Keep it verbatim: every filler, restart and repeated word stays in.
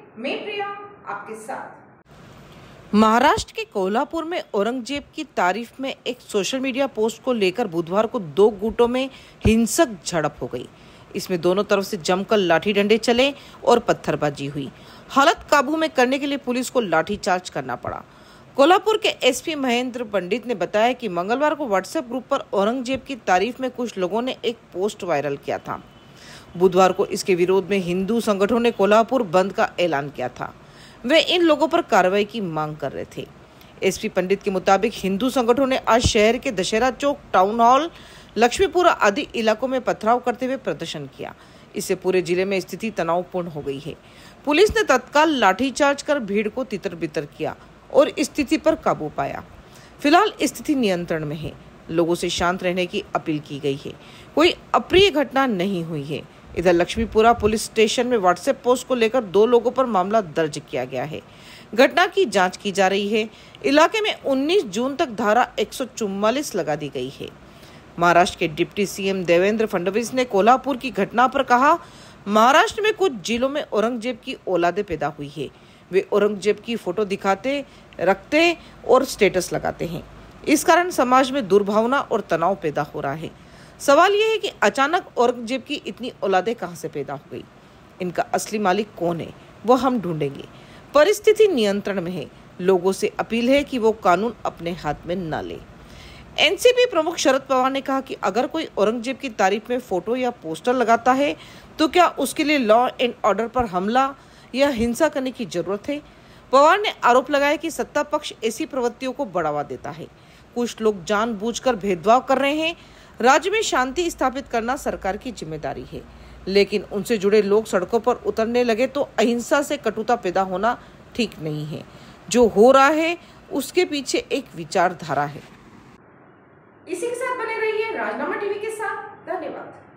मैं प्रिया आपके साथ। महाराष्ट्र के कोल्हापुर में औरंगजेब की तारीफ में एक सोशल मीडिया पोस्ट को लेकर बुधवार को दो गुटों में हिंसक झड़प हो गई। इसमें दोनों तरफ से जमकर लाठी डंडे चले और पत्थरबाजी हुई। हालत काबू में करने के लिए पुलिस को लाठीचार्ज करना पड़ा। कोल्हापुर के एसपी महेंद्र पंडित ने बताया कि मंगलवार को व्हाट्सएप ग्रुप पर औरंगजेब की तारीफ में कुछ लोगों ने एक पोस्ट वायरल किया था। बुधवार को इसके विरोध में हिंदू संगठनों ने कोल्हापुर बंद का ऐलान किया था। वे इन लोगों पर कार्रवाई की मांग कर रहे थे। एसपी पंडित के मुताबिक हिंदू संगठनों ने आज शहर के दशहरा चौक, टाउन हॉल, लक्ष्मीपुरा आदि इलाकों में पथराव करते हुए प्रदर्शन किया। इससे पूरे जिले में स्थिति तनावपूर्ण हो गई है। पुलिस ने तत्काल लाठीचार्ज कर भीड़ को तितर बितर किया और स्थिति पर काबू पाया। फिलहाल स्थिति नियंत्रण में है। लोगों से शांत रहने की अपील की गई है। कोई अप्रिय घटना नहीं हुई है। इधर लक्ष्मीपुरा पुलिस स्टेशन में व्हाट्सएप पोस्ट को लेकर दो लोगों पर मामला दर्ज किया गया है। घटना की जांच की जा रही है। इलाके में उन्नीस जून तक धारा एक सौ चौवालीस लगा दी गई है। महाराष्ट्र के डिप्टी सीएम देवेंद्र फडणवीस ने कोल्हापुर की घटना पर कहा, महाराष्ट्र में कुछ जिलों में औरंगजेब की औलादें पैदा हुई है। वे औरंगजेब की फोटो दिखाते, रखते और स्टेटस लगाते हैं। इस कारण समाज में दुर्भावना और तनाव पैदा हो रहा है। सवाल यह है कि अचानक औरंगजेब की इतनी औलादें कहां से पैदा हो गई? इनका असली मालिक कौन है, वो हम ढूंढेंगे। परिस्थिति नियंत्रण में है। लोगों से अपील है कि वो कानून अपने हाथ में न ले। एनसीपी प्रमुख शरद पवार ने कहा कि अगर कोई औरंगजेब की तारीफ में फोटो या पोस्टर लगाता है तो क्या उसके लिए लॉ एंड ऑर्डर पर हमला या हिंसा करने की जरूरत है? पवार ने आरोप लगाया कि सत्ता पक्ष ऐसी प्रवृत्तियों को बढ़ावा देता है। कुछ लोग जानबूझकर भेदभाव कर रहे हैं। राज्य में शांति स्थापित करना सरकार की जिम्मेदारी है, लेकिन उनसे जुड़े लोग सड़कों पर उतरने लगे तो अहिंसा से कटुता पैदा होना ठीक नहीं है। जो हो रहा है उसके पीछे एक विचारधारा है। इसी के साथ बने रहिए राजनामा टीवी के साथ। धन्यवाद।